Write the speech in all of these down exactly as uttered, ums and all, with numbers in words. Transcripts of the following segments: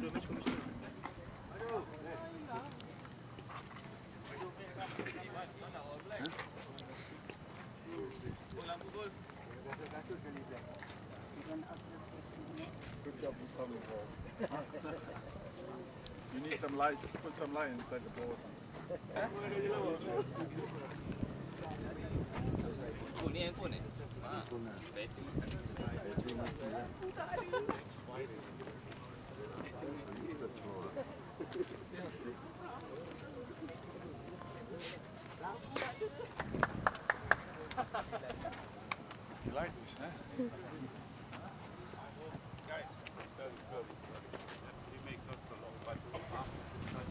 Good job with Tommy ball. You need some light, put some light inside the ball. Oh, ni handphone ni? Ha. Battery. Battery mati lah. You like this, huh? Guys, very good. We make not so long, but after such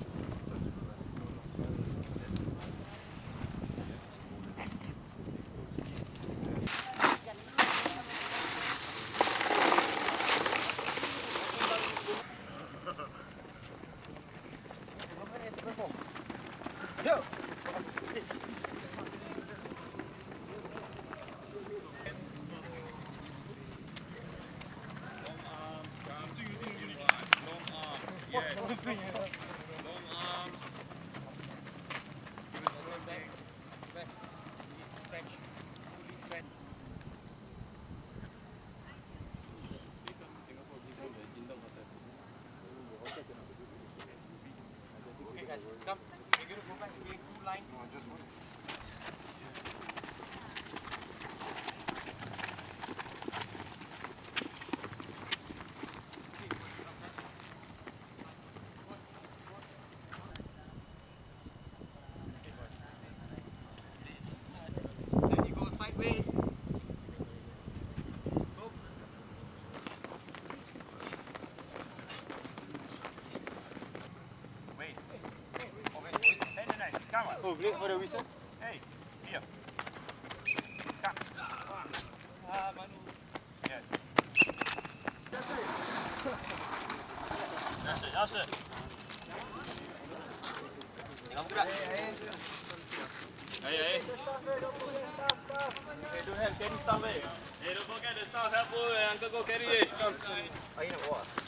Come, we're going to go back to doing two lines. No, just one. Then you go sideways. Go. wait. Come on. Oh, wait for the whistle. Hey, here. Come. Ah, Manu. Yes. That's it, that's it. Tengok gerak. Hey, hey. Hey, don't help carry stuff, eh. Hey, don't forget the stuff. Help, uncle go carry it. Come. Ayo nak bawa.